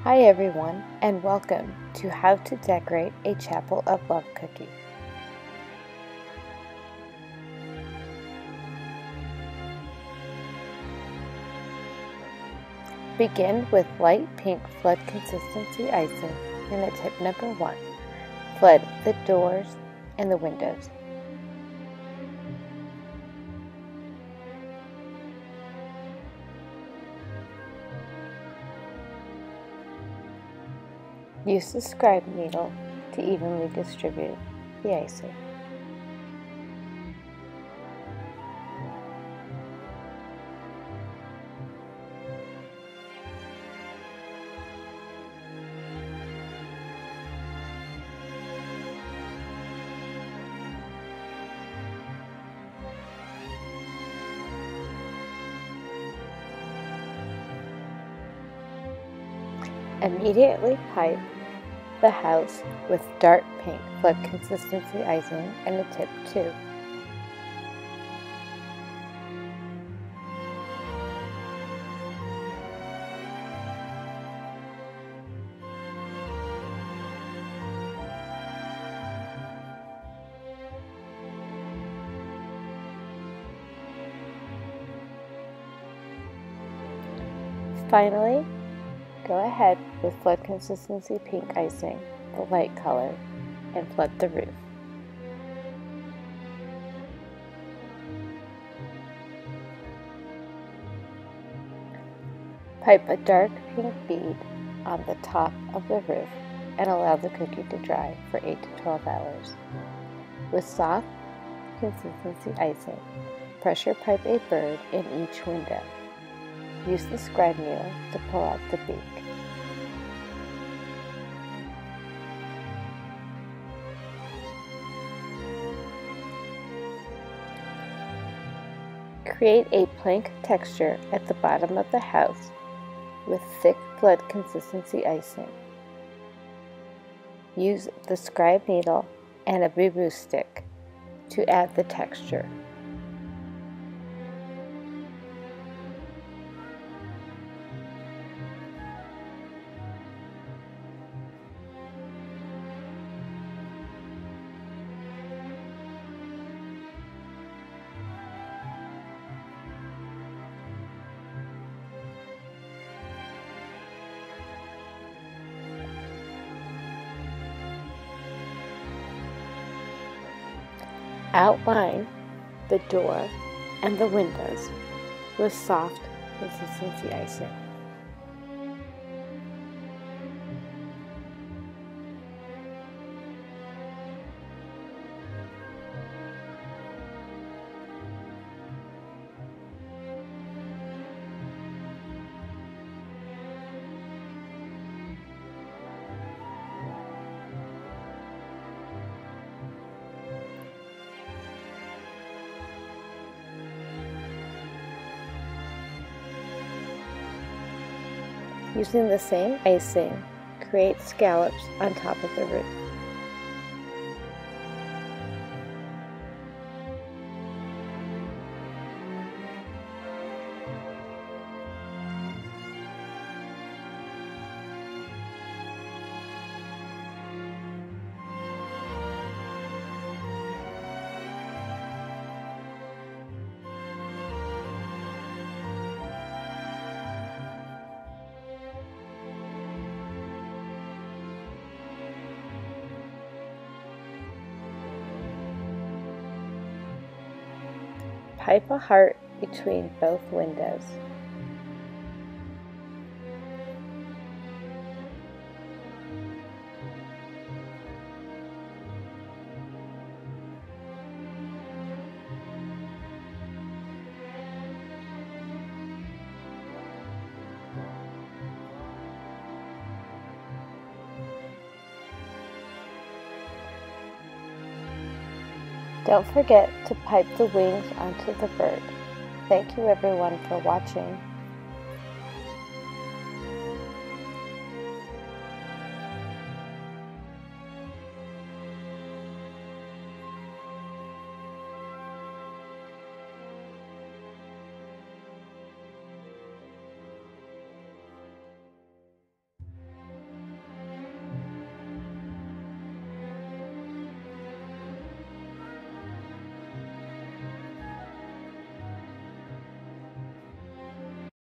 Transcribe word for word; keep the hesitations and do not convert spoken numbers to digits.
Hi everyone, and welcome to How to Decorate a Chapel of Love Cookie. Begin with light pink flood consistency icing in the tip number one. Flood the doors and the windows. Use the scribe needle to evenly distribute the icing. Immediately pipe the house with dark pink flood consistency icing in the tip two. Finally, go ahead with flood consistency pink icing, the light color, and flood the roof. Pipe a dark pink bead on the top of the roof and allow the cookie to dry for eight to twelve hours. With soft consistency icing, pressure pipe a bird in each window. Use the scribe needle to pull out the beak. Create a plank texture at the bottom of the house with thick flood consistency icing. Use the scribe needle and a boo-boo stick to add the texture. Outline the door and the windows with soft consistency icing. Using the same icing, create scallops on top of the roof. Pipe a heart between both windows. Don't forget to pipe the wings onto the bird. Thank you everyone for watching.